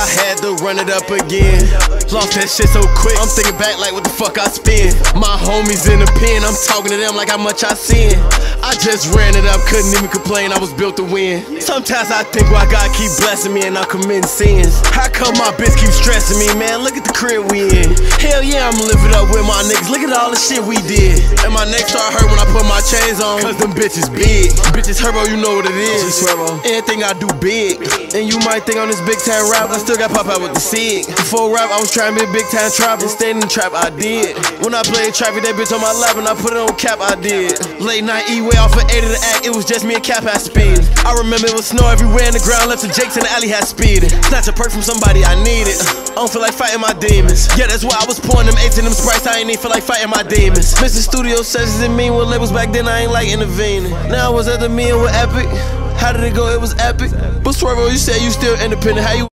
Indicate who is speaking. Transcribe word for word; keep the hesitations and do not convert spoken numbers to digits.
Speaker 1: I had to run it up again. Lost that shit so quick, I'm thinking back like what the fuck I spend. My homies in the pen, I'm talking to them like how much I sin. I just ran it up, couldn't even complain, I was built to win. Sometimes I think why God keep blessing me and I'm committing sins. How come my bitch keep stressing me, man? Look at the crib we in. Hell yeah, I'm living up with my niggas, look at all the shit we did. And my neck start hurt when I put my chains on, cause them bitches big. Bitches Herbo, you know what it is. Anything I do big. And you might think on this big time rap, I still got pop out with the sig. Before rap, I was trying to be a big time trap, and staying in the trap, I did. When I played trap, that bitch on my lap and I put it on cap, I did. Late night E-way off of eight of the act, it was just me and Cap had speed. I remember it was snow everywhere in the ground, left the Jakes in the alley had speed. Snatch a perk from somebody, I need it. I don't feel like fighting my demons. Yeah, that's why I was pouring them eights and them Sprites, I ain't even feel like fighting my demons. Missing studio sessions and mean with labels back then, I ain't like intervening. Now I was at the meeting with Epic. How did it go? It was epic. But Swervo, you said you still independent, how you